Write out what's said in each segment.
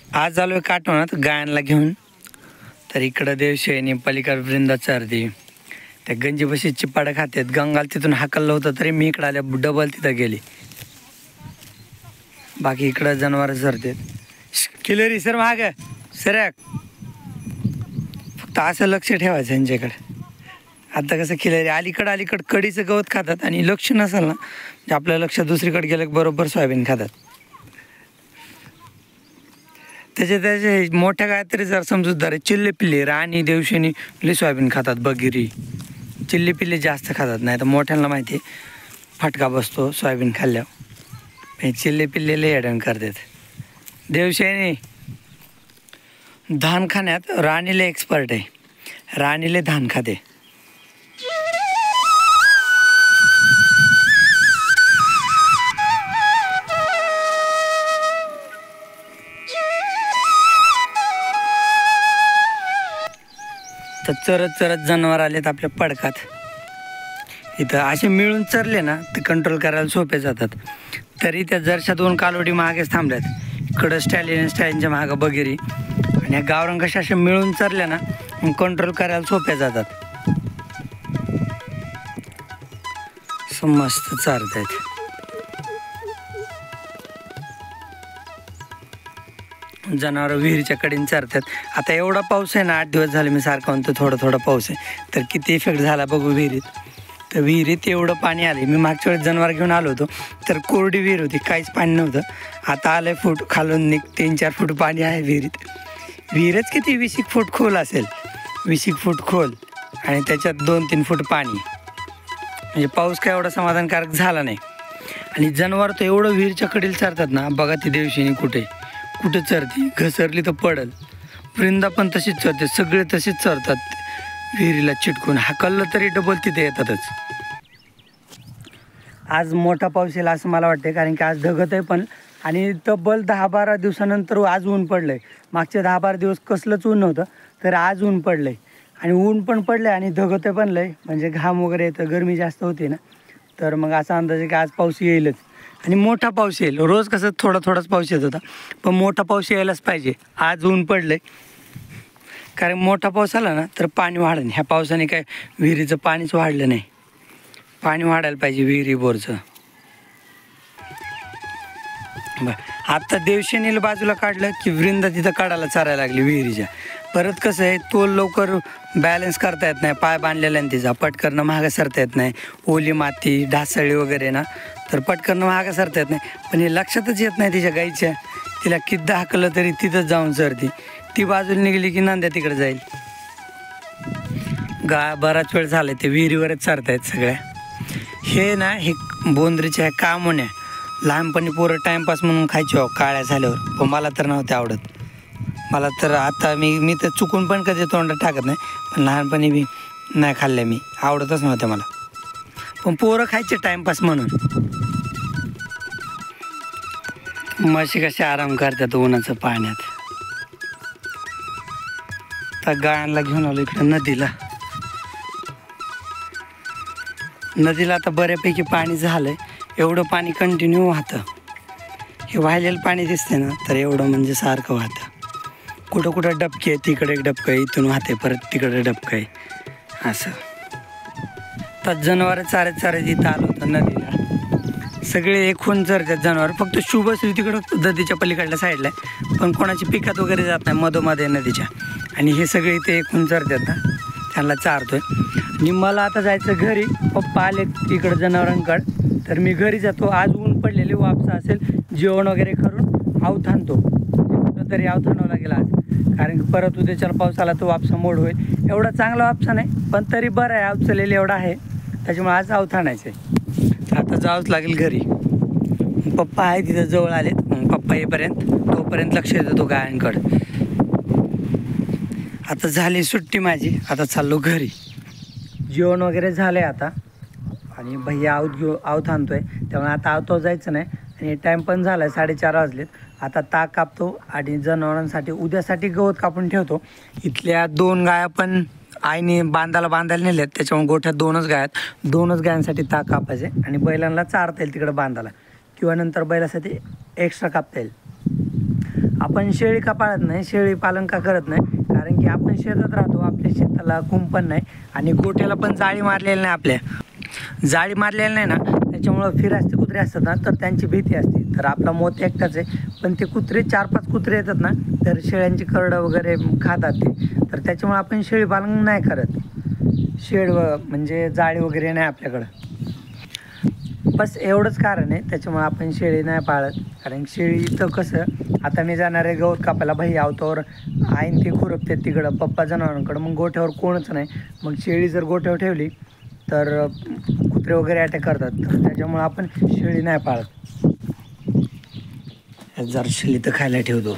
आज आलोय काटवणात गायांना घेऊन. तर इकडं देवशेनी पलीकडे वृंदा चरती. त्या गंजीबशी चिपाडं खातात. गंगाल तिथून हाकललं होतं तरी मी इकडं आल्या डबल तिथं गेली. बाकी इकडं जनावर चरतात. किलरी सर महाग सरक. फक्त असं लक्ष ठेवायचं यांच्याकडे. आता कसं खिलारी अलीकडं कडीचं गवत खातात आणि लक्ष नसेल ना म्हणजे आपलं लक्ष दुसरीकडे गेलं की बरोबर सोयाबीन खातात. त्याचे मोठ्या गाय तरी जर समजूतदार आहे. चिल्ले पिल्ले राणी देवशेनी लई सोयाबीन खातात. बगिरी चिल्ले पिल्ले जास्त खातात. नाही तर मोठ्यांना माहिती आहे फटका बसतो सोयाबीन खाल्ल्यावर. चिल्ले पिल्ले लई अडण करतात. देवशेनी धान खाण्यात राणीला एक्सपर्ट आहे. राणीले धान खाते. तर चरत चरत जनावर आलेत आपल्या पडकात. इथं असे मिळून चरले ना ते कंट्रोल करायला सोपे जातात. तरी त्या जरशा 2 कालोडी मागेच थांबल्यात. इकडं स्टॅलिनच्या मागं बगिरी आणि या गावरान कशा अशा मिळून चरल्या ना मग कंट्रोल करायला सोप्या जातात. मस्त चारत आहेत. जनावर विहिरीच्या कडेने चरतात. आता एवढा पाऊस आहे ना 8 दिवस झाले मी सारखं म्हणतो थोडा पाऊस आहे. तर किती इफेक्ट झाला बघू विहिरीत. तर विहिरीत एवढं पाणी आले. मी मागच्या वेळेस जनावर घेऊन आलो होतो तर कोरडी विहीर होती, काहीच पाणी नव्हतं. आता आलंय फूट खालून 3-4 फूट पाणी आहे विहिरीत. विहीरच किती 20 फूट खोल असेल. 20 फूट खोल आणि त्याच्यात 2-3 फूट पाणी. म्हणजे पाऊस काय एवढा समाधानकारक झाला नाही. आणि जनावर तर एवढं विहिरीच्या कडेला चरतात ना. बघा ती देवशिनी कुठे चरती. घसरली तर पडल. वृंदा पण तशीच चरते. सगळे तसेच चरतात विहिरीला चिटकून. हाकललं तरी डबल तिथे येतातच. आज मोठा पाऊस येईल असं मला वाटते. कारण की आज ढगत आहे पण आणि तब्बल 10-12 दिवसानंतर आज ऊन पडलं आहे. मागचे 10-12 दिवस कसलंच ऊन नव्हतं तर आज ऊन पडलं आहे. आणि ऊन पण पडलं आहे आणि ढगत आहे पण लय. म्हणजे घाम वगैरे येतं, गरमी जास्त होते ना. तर मग असा अंदाज आहे की आज पाऊस येईलच. आणि मोठा पाऊस येईल. रोज कसं थोडाच पाऊस येत होता पण मोठा पाऊस यायलाच पाहिजे. आज ऊन पडलं आहे. कारण मोठा पाऊस आला ना तर पाणी वाढेल. ह्या पावसाने काय विहिरीचं पाणीच वाढलं नाही. पाणी वाढायला पाहिजे विहिरी बोरचं. बरं आता देवशेनीला बाजूला काढलं की वृंदा तिथं काढायला चारायला लागली विहिरीच्या. परत कसं आहे तो लवकर बॅलन्स करता येत नाही. पाय बांधलेला आहे तिचा. पटकरनं मागं सरता येत नाही. ओली माती ढासळी वगैरे ना तर पटकरनं मागं सरता येत नाही. पण हे लक्षातच येत नाही तिच्या गाईच्या. तिला किती हाकलं तरी तिथंच जाऊन चरती. ती बाजूला निघली की नांद्या तिकडे जाईल. बराच वेळ झाला ते विहिरीवरच चरतायत सगळ्या. हे ना हे बोंद्रीच्या ह्या कामोन्या लहानपणी पोरं टाईमपास म्हणून खायची हो काळ्या झाल्यावर. पण मला तर नव्हते आवडत. मला तर आता मी तर चुकून पण कधी तोंडात टाकत नाही. पण लहानपणी मी नाही खाल्ल्या. मी आवडतच नव्हत्या मला. पण पोरं खायचे टाईमपास म्हणून. म्हशी कसे आराम करतात उन्हाचं पाण्यात. तर गायांना घेऊन आलो इकडं नदीला आता बऱ्यापैकी पाणी झालंय. एवढं पाणी कंटिन्यू वाहतं. हे वाहिलेलं पाणी दिसते ना तर एवढं म्हणजे सारखं वाहतं. कुठं डबके आहे. तिकडे एक डबकं आहे, इथून वाहते परत तिकडे डबकं आहे असं. तर जनावर चारत इथं आलं होतं नदीला. सगळे एकूण चरतात जनावर. फक्त शुभश्री तिकडं नदीच्या पलीकडल्या साईडला आहे. पण कोणाची पिकात वगैरे जात नाही मधोमध्ये नदीच्या. आणि हे सगळे इथे एकूण चरतात ना त्यांना चारतोय. आणि मला आता जायचं घरी. पप्पा आले तिकडं जनावरांकडं तर मी घरी जातो. आज ऊन पडलेली वापसा असेल. जेवण वगैरे करून आऊत आणतो. तरी आऊत आणावं लागेल आज. कारण की परत उद्याच्याला पाऊस आला तर वापसा मोड होईल. एवढा चांगला वापसा नाही पण तरी बरं आहे. आऊत चाललेलं एवढा आहे त्याच्यामुळे आज आऊत आणायचं आहे. आता जावंच लागेल घरी. पप्पा आहे तिथं जवळ आलेत. पप्पा येईपर्यंत तोपर्यंत लक्ष देतो गायांकडं. आता झाली सुट्टी माझी. आता चाललो घरी. जेवण वगैरे झालं आहे आता. आणि भैया आऊत आणतोय त्यामुळे आता आवतो जायचं नाही. आणि टाईम पण झाला आहे 4:30 वाजलेत. आता ताक कापतो आणि जनावरांसाठी उद्यासाठी गवत कापून ठेवतो. इथल्या 2 गाया पण आईने बांधायला नेल्यात त्याच्यामुळे गोठ्यात 2च गाय आहेत. 2च गायांसाठी ताक कापायचे आणि बैलांना चारता येईल तिकडे बांधायला किंवा नंतर बैलासाठी एक्स्ट्रा कापता येईल. आपण शेळी का पाळत नाही, शेळी पालन का करत नाही, कारण की आपण शेतात राहतो, आपल्या शेताला कुंपण नाही आणि गोट्याला पण जाळी मारलेली नाही. आपल्या जाळी मारलेली नाही ना, त्याच्यामुळं फिरायचे कुत्रे असतात ना, तर त्यांची भीती असते. तर आपला मोत एकटाच आहे, पण ते कुत्रे 4-5 कुत्रे येतात ना, तर शेळ्यांची करडं वगैरे खातात ते. तर त्याच्यामुळे आपण शेळी पालन नाही करत. म्हणजे जाळी वगैरे नाही आपल्याकडं, बस एवढंच कारण आहे. त्याच्यामुळे आपण शेळी नाही पाळत. कारण शेळीचं कसं, आता मी जाणार आहे गवत कापायला, भाई आवतावर आईन ते खुरपते तिकडं पप्पा जनावरांकडं, मग गोठ्यावर कोणच नाही. मग शेळी जर गोठ्यावर ठेवली तर कुत्रे वगैरे अटॅक करतात. तर त्याच्यामुळे आपण शेळी नाही पाळत. जर शेळी तर खायला ठेवतो,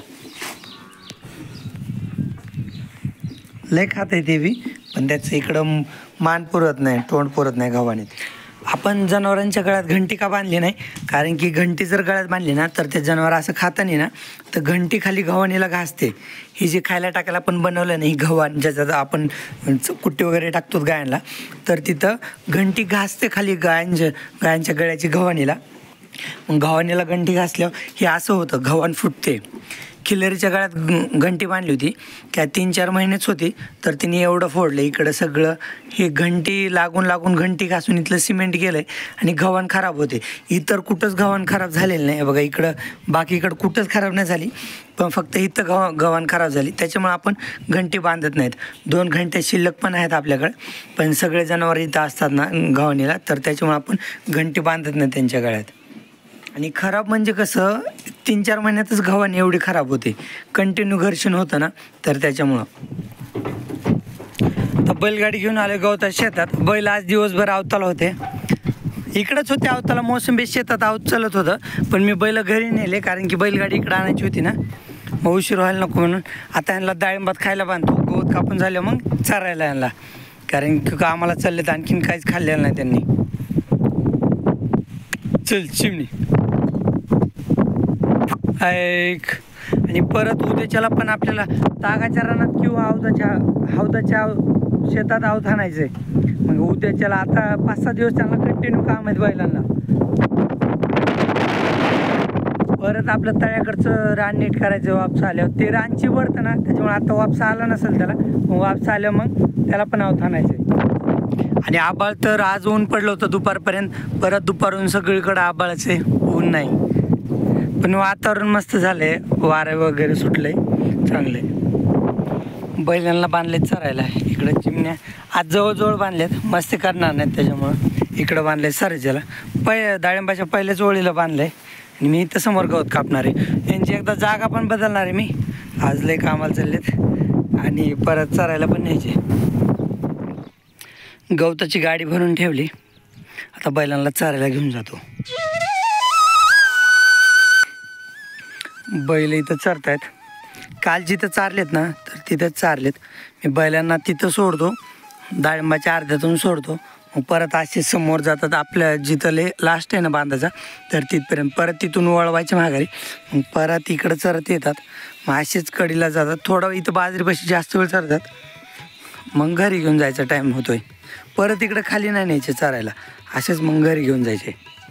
लय खाते ते बी, पण त्याचं इकडं मान पुरत नाही, तोंड पुरत नाही गव्हाणीत. आपण जनावरांच्या गळ्यात घंटी का बांधली नाही, कारण की घंटी जर गळ्यात बांधली ना, तर ते जनावर असं खाताना ना, तर घंटी खाली गव्हाणीला घासते. ही जी खायला टाकायला आपण बनवलं नाही गव्हाण, ज्याच्यात आपण कुट्टी वगैरे टाकतो गायांना, तर तिथं घंटी घासते खाली गायांच्या गळ्याची गव्हाणीला. मग गव्हाणीला घंटी घासल्यावर हे असं होतं, गव्हाण फुटते. खिल्लारीच्या गळ्यात घंटी बांधली होती, त्या 3-4 महिनेच होती, तर तिने एवढं फोडलं इकडं सगळं. हे घंटी लागून घंटी घासून इथलं सिमेंट गेलं आहे आणि गव्हाण खराब होते. इतर कुठंच गव्हाण खराब झालेलं नाही बघा, इकडं बाकीकडं कुठंच खराब नाही झाली, पण फक्त इथं गव्हाण खराब झाली. त्याच्यामुळे आपण घंटी बांधत नाहीत. 2 घंटे शिल्लक पण आहेत आपल्याकडे, पण सगळे जनावर इथं असतात ना गव्हाणीला, तर त्याच्यामुळे आपण घंटी बांधत नाही त्यांच्या गळ्यात. आणि खराब म्हणजे कसं, 3-4 महिन्यातच गव्हाण एवढी खराब होते, कंटिन्यू घर्षण होतं ना, तर त्याच्यामुळं. तर बैलगाडी घेऊन आले गवताच्या शेतात. बैल आज दिवसभर अवताला होते, इकडंच होते अवताला, मोसंबी शेतात आवत चालत होतं. पण मी बैल घरी नेले, कारण की बैलगाडी इकडं आणायची होती ना, मग उशीर व्हायला नको म्हणून. आता यांना डाळिंबात खायला बांधतो, गवत कापून झालं मग चारायला यांना, कारण की आम्हाला चालले तर आणखीन काहीच खाल्लेलं नाही त्यांनी. चल चिमणी ऐक. आणि परत उद्याच्याला पण आपल्याला तागाच्या रानात किंवा हौदाच्या शेतात आवत आणायचं आहे. मग उद्याच्याला आता 5-6 दिवस त्यांना कंटिन्यू काम आहेत बैलांना. परत आपलं तळ्याकडचं रान नीट करायचं वापस आल्यावर. ते रान चिबडतं ना, त्याच्यामुळे आता वापसा आला नसेल त्याला, मग वापसा आलं मग त्याला पण आवत आणायचं आहे. आणि आबाळ तर आज ऊन पडलं होतं दुपारपर्यंत, परत दुपारून सगळीकडं आबाळच आहे, ऊन नाही. पण वातावरण मस्त झालं आहे, वारे वगैरे सुटले चांगले. बैलांना बांधलेत चरायला. इकडं चिमण्या आज जवळजवळ बांधलेत, मस्ती करणार नाहीत त्याच्यामुळं इकडं बांधले सरजेला. डाळिंबाच्या पहिल्याच ओळीला बांधले आणि मी इथं समोर गवत कापणार आहे. यांची एकदा जागा पण बदलणार आहे मी. आज लय कामाला चाललेत आणि परत चरायला पण न्यायचे. गवताची गाडी भरून ठेवली, आता बैलांना चरायला घेऊन जातो. बैल इथं चरतायत, काल जिथं चारलेत ना, तर तिथंच चारलेत. मी बैलांना तिथं सोडतो, डाळिंबाच्या अर्ध्यातून सोडतो, मग परत असे समोर जातात आपल्या जिथं लास्ट आहे ना बांधाचा, तर तिथपर्यंत. परत तिथून वळवायच्या माघारी, मग परत इकडं चरत येतात. मग असेच कडीला जातात, थोडं इथं बाजरीपाशी जास्त वेळ चरतात, मग घरी घेऊन जायचा टाईम होतोय. परत इकडं खाली नाही न्यायचे चरायला, असेच मग घरी घेऊन जायचे.